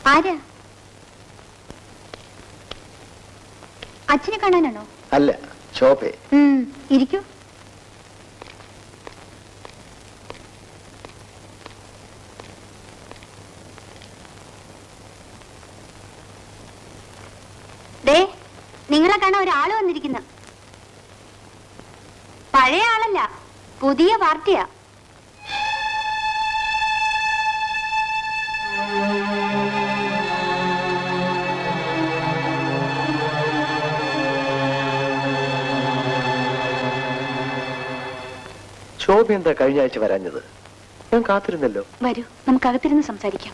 ആരാ? അച്ഛനെ കാണാനാണോ? അല്ല, ഷോപ്പേ. ഇരിക്കൂ. നിങ്ങളെ കാണാൻ ഒരാള് വന്നിരിക്കുന്ന. പഴയ ആളല്ല, പുതിയ പാർട്ടിയാ. ശോഭ എന്താ കഴിഞ്ഞ ആഴ്ച വരാഞ്ഞത്? ഞാൻ കാത്തിരുന്നല്ലോ. വരൂ, നമുക്കകത്തിരുന്ന് സംസാരിക്കാം.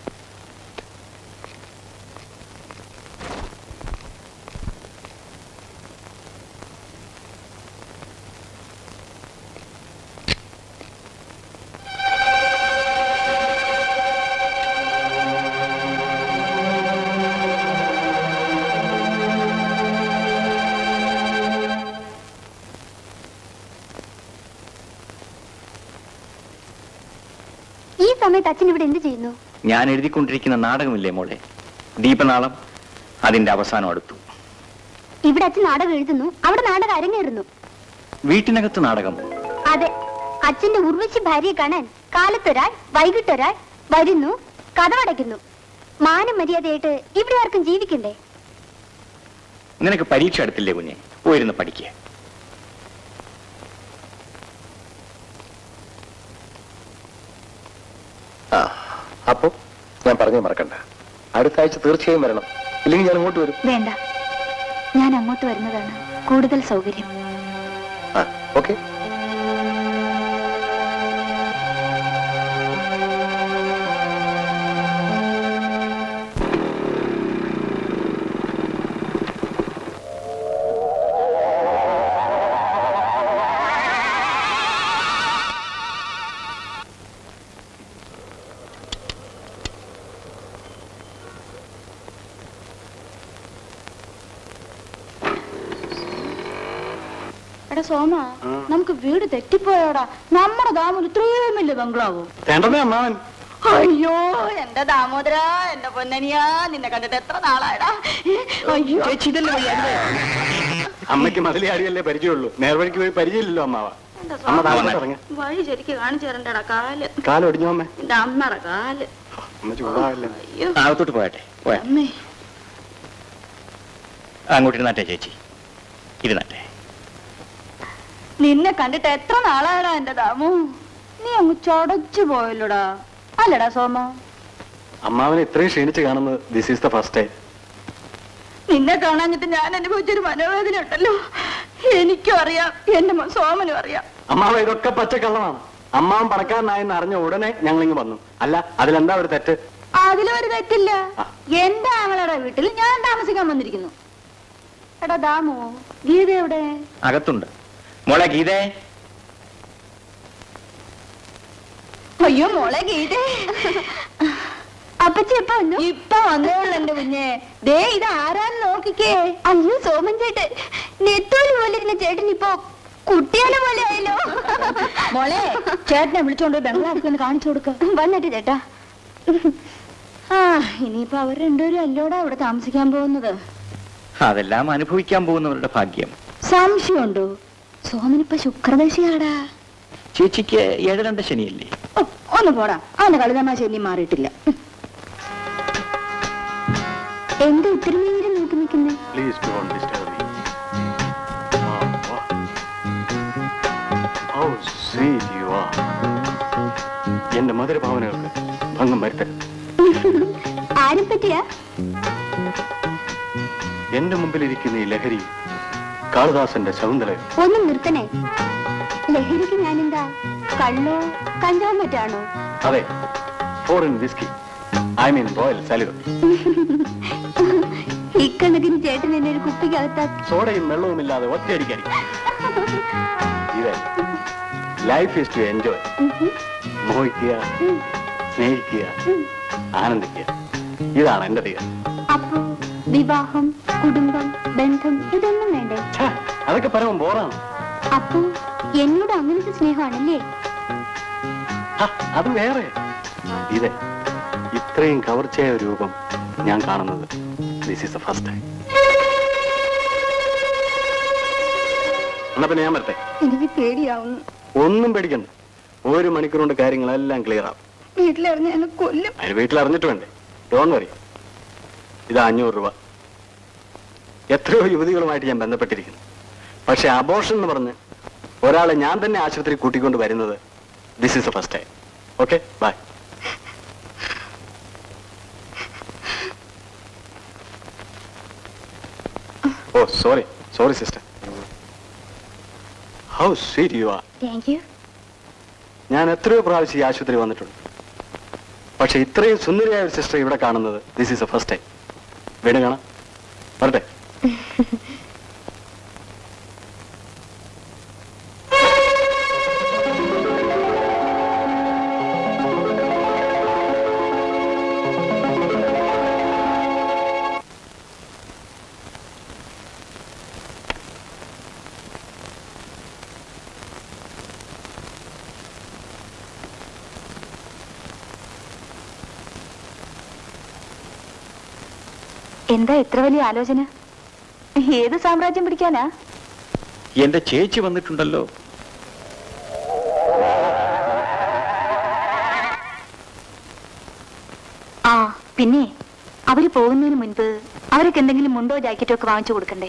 അച്ഛൻ ഇവിടെ എന്ത് ചെയ്യുന്നു? ഞാൻ എഴുതിക്കൊണ്ടിരിക്കുന്ന നാടകമില്ലേ മോളെ, ദീപനാളം, അതിന്റെ അവസാനം അടുത്തു. ഇവിടെ അച്ഛൻ നാടകം എഴുതുന്നു, അവിടെ നാടകം അരങ്ങേറുന്നു. വീട്ടിനകത്ത് നാടകം? അതെ. അച്ഛന്റെ ഉർവശി ഭാര്യയെ കാണാൻ കാലത്തൊരാൾ വൈകിട്ടൊരാൾ വരുന്നു, കഥവടയ്ക്കുന്നു. മാനം മര്യാദയായിട്ട് ഇവിടെ ആർക്കും ജീവിക്കണ്ടേ? നിനക്ക് പരീക്ഷ അടുത്തില്ലേ കുഞ്ഞെ? പോയിരുന്ന് പഠിക്കുക. അപ്പൊ ഞാൻ പറഞ്ഞു മറക്കണ്ട, അടുത്ത ആഴ്ച തീർച്ചയായും വരണം. ഇല്ലെങ്കിൽ ഞാൻ അങ്ങോട്ട് വരും. വേണ്ട, ഞാൻ അങ്ങോട്ട് വരുന്നതാണ് കൂടുതൽ സൗകര്യം. ഓക്കെ. സോമ, നമുക്ക് വീട് തെറ്റിപ്പോയോടാ. നമ്മുടെ ദാമോദരൻ ഇത്രയും വലിയ ബംഗ്ലാവോ? അയ്യോ എന്റെ ദാമോദര, എന്റെ പൊന്നനിയാ, നിന്നെ കണ്ടിട്ട് എത്ര നാളായടാ. അയ്യോ അമ്മയ്ക്ക് മതിലിയാടിയല്ലേ പരിചയമുള്ളൂ, നേർവഴിക്ക് പോയി പരിചയമില്ലല്ലോ അമ്മാവ. വഴി ശരിക്ക് കാണിച്ചു തരണ്ടടാ. കാല് കാലൊടിഞ്ഞോ അമ്മ? എന്റെ അമ്മയുടെ കാല്. അകത്തോട്ട് പോയട്ടെ. അങ്ങോട്ട് ഇരുന്നാട്ടെ ചേച്ചി, ഇരുന്നാട്ടെ. നിന്നെ കണ്ടിട്ട് എത്ര നാളായടാ എന്റെ ദാമു. നീ അങ്ങ് ചടച്ചു പോയല്ലോടാ, അല്ലടാ സോമ? അമ്മാവനെ ഇത്രയും ക്ഷീണിച്ച് കാണുന്നത് this is the first time. നിന്നെ കാണാഞ്ഞിട്ട് ഞാൻ അനുഭവിച്ചൊരു മനോവേദന ഉണ്ടല്ലോ. എനിക്കും അറിയാം, എന്റെ സോമനും അറിയാം. അമ്മാവ ഇതൊക്കെ പച്ചക്കള്ളമാണ്. അമ്മാവൻ പണക്കാരനായെന്ന് അറിഞ്ഞ ഉടനെ ഞങ്ങളിങ്ങ് വന്നു. അല്ല, അതിലെന്താ ഒരു തെറ്റ്? അതിലൊരു തെറ്റില്ല. എന്റെ ആങ്ങളുടെ വീട്ടിൽ ഞാൻ താമസിക്കാൻ വന്നിരിക്കുന്നു. എടാ ദാമു, ഗീത എവിടെ? അകത്തുണ്ട്. മോളെ ഗീതേ. അയ്യോ മോളെ ഗീതേ, അപ്പച്ചി എപ്പ വന്നു? ഇപ്പൊ വന്നോളൂ എന്റെ കുഞ്ഞെ. ദേ ഇത് ആരാന്ന് നോക്കിക്കേ. അയ്യോ സോമൻ ചേട്ടൻ, നെത്തോലി പോലെ ഇരുന്ന ചേട്ടൻ ഇപ്പൊ കുട്ടിയാലെ പോലെ ആയല്ലോ. മോളെ, ചേട്ടനെ വിളിച്ചോണ്ട് ബംഗ്ലാവിൽ കാണിച്ചു കൊടുക്ക. വന്നിട്ട് ചേട്ടാ. ഇനിയിപ്പൊ അവർ രണ്ടുപേരും അല്ലോടാ ഇവിടെ താമസിക്കാൻ പോകുന്നത്. അതെല്ലാം അനുഭവിക്കാൻ പോകുന്നവരുടെ ഭാഗ്യം. സംശയമുണ്ടോ? സോമനിപ്പ ശുക്രദശയാടാ. ചേച്ചിക്ക് 7-2 ശനിയല്ലേ? ഒന്ന് പോടാ, അവന്റെ കളിതമാശ ഇനി മാറിയിട്ടില്ല. എന്താ ഇത്ര നേരം നോക്കി നിൽക്കുന്നേ? എന്റെ മധുരഭാവനകൾക്ക് ഭംഗം വരുത്തരുത്. ആരും പറ്റിയ? എന്റെ മുമ്പിലിരിക്കുന്ന ഈ ലഹരി കാളിദാസന്റെ ശകുന്തള. ഒന്നും നിർത്തണേ. ലഹരിക്ക് ഞാനെന്താ കള്ളോ കഞ്ചാവും പറ്റാണോ? അതെ, foreign whisky, I mean Royal Salute. ഇക്കണക്കിന് ചേട്ടൻ എന്നെ ഒരു കുപ്പിക്കകത്താ. സോഡയും വെള്ളവും ഇല്ലാതെ ഒറ്റയടിക്കായിരിക്കും. Life is to enjoy. മോഹിക്കുക, സ്നേഹിക്കുക, ആനന്ദിക്കുക, ഇതാണ് എന്റെ തീയ. അപ്പൊ വിവാഹം, കുടുംബം, ബന്ധം ഇതൊന്നും വേണ്ടേ? അതൊക്കെ പരമം ബോറാണ്. അപ്പൊ എന്നോട് അങ്ങനത്തെ സ്നേഹമാണല്ലേ? അത് വേറെ. ഇത് ഇത്രയും കവർച്ചയായ രൂപം ഞാൻ കാണുന്നത് this is the first time. എന്നാ പിന്നെ ഞാൻ വരട്ടെ. എനിക്ക് പേടിയാവുന്നു. ഒന്നും പേടിക്കണ്ട, 1 മണിക്കൂർ കൊണ്ട് കാര്യങ്ങളെല്ലാം ക്ലിയർ ആവും. വീട്ടിലറിഞ്ഞ എന്നെ കൊല്ലും. അതിന് വീട്ടിൽ അറിഞ്ഞിട്ട് വേണ്ടേ? Don't worry. ഇത് 500 രൂപ. എത്രയോ യുവതികളുമായിട്ട് ഞാൻ ബന്ധപ്പെട്ടിരിക്കുന്നു. പക്ഷെ അബോർഷൻ എന്ന് പറഞ്ഞ് ഒരാളെ ഞാൻ തന്നെ ആശുപത്രി കൂട്ടിക്കൊണ്ട് വരുന്നത് this is the first time. Okay, bye. Oh sorry sister. How sweet you are. Thank you. ഞാൻ എത്രയോ പ്രാവശ്യം ഈ ആശുപത്രി വന്നിട്ടുണ്ട്. പക്ഷെ ഇത്രയും സുന്ദരിയായ ഒരു സിസ്റ്റർ ഇവിടെ കാണുന്നത് this is the first time. വീണ്ടും കാണാം. വരട്ടെ. എന്താ ഇത്ര വലിയ ആലോചന? ഏത് സാമ്രാജ്യം പിടിക്കാനാ? എന്റെ ചേച്ചി വന്നിട്ടുണ്ടല്ലോ. ആ പിന്നെ അവര് പോകുന്നതിന് മുൻപ് അവർക്ക് എന്തെങ്കിലും മുണ്ടോ ജാക്കറ്റോ ഒക്കെ വാങ്ങിച്ചു കൊടുക്കണ്ടേ?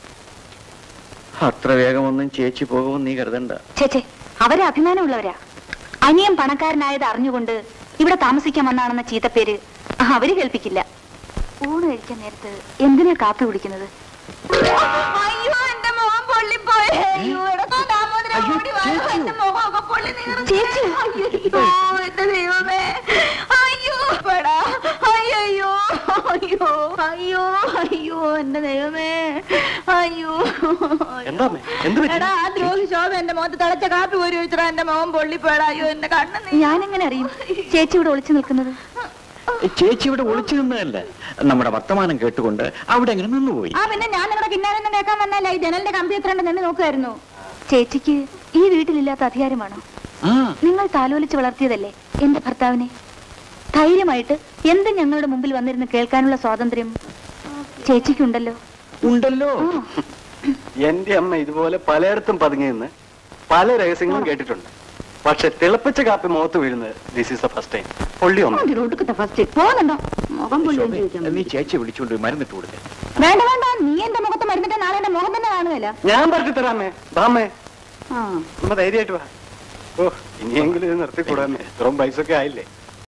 അത്ര വേഗമൊന്നും ചേച്ചി പോകുമെന്ന് നീ കരുതണ്ട. ചേച്ചേ, അവരെ അഭിമാനമുള്ളവരാ. അനിയൻ പണക്കാരനായത് അറിഞ്ഞുകൊണ്ട് ഇവിടെ താമസിക്കാൻ വന്നാണെന്ന ചീത്തപ്പേര് അവര് കേൾപ്പിക്കില്ല. ഊണ് കഴിക്കാൻ നേരത്ത് എന്തിനാ കാപ്പി കുടിക്കുന്നത്? അയ്യോ, എന്റെ മുഖം പൊള്ളിപ്പോയി. ചേച്ചി, എന്റെ ദൈവമേ, അയ്യോ അയ്യോ അയ്യോ അയ്യോ അയ്യോ എന്റെ ദൈവമേ, അയ്യോ. എടാ, ആ ദ്രോഹി ശോഭ എന്റെ മുഖത്ത് തിളച്ച കാപ്പി പോരി വെച്ചാ എന്റെ മുഖം പൊള്ളിപ്പോടാ. അയ്യോ, എന്റെ കണ്ണ്. ഞാനെങ്ങനെ അറിയും ചേച്ചി ഇവിടെ ഒളിച്ചു നിൽക്കുന്നത്? ചേച്ചി ഇവിടെ ഒളിച്ചു നിന്നതല്ല, നമ്മുടെ വർത്തമാനം കേട്ടുകൊണ്ട് അവിടെ എങ്ങനെ നിന്നുപോയി. ആ പിന്നെ ഞാൻ നിങ്ങളുടെ കിന്നാരം കേൾക്കാൻ വന്നല്ല, ഈ ജനലിന്റെ കമ്പി എത്ര ഉണ്ടെന്ന് നോക്കുമായിരുന്നു. ചേച്ചിക്ക് ഈ വീട്ടിലില്ലാത്ത അധികാരമാണോ? നിങ്ങൾ താലോലിച്ച് വളർത്തിയതല്ലേ എന്റെ ഭർത്താവിനെ. ധൈര്യമായിട്ട് എന്ത് ഞങ്ങളുടെ മുമ്പിൽ വന്നിരുന്ന് കേൾക്കാനുള്ള സ്വാതന്ത്ര്യം ചേച്ചിക്കുണ്ടല്ലോ. ഉണ്ടല്ലോ. എന്റെ അമ്മ ഇതുപോലെ പലയിടത്തും പതുങ്ങി നിന്ന് പല രഹസ്യങ്ങളും കേട്ടിട്ടുണ്ട്. പക്ഷെ തിളപ്പിച്ച കാപ്പി മുഖത്ത് വീഴുന്നത് this is the first time. പൊള്ളി ഒന്നും നീ ചേച്ചി വിളിച്ചുകൊണ്ട് മരുന്നിട്ട് കൊടുത്തേ. വേണ്ട വേണ്ട, നീ എന്റെ മുഖത്ത് മരുന്നിട്ട് നാളെ എന്റെ മുഖം തന്നെ കാണുകയല്ല. ഞാൻ പറഞ്ഞു തരാമേ. ബാമേ, അമ്മ ധൈര്യമായിട്ട് വാ. ഓ, ഇനിയെങ്കിലും ഇത് നിർത്തിക്കൂടാമേ. ഇത്രയും പൈസ ഒക്കെ ആയില്ലേ.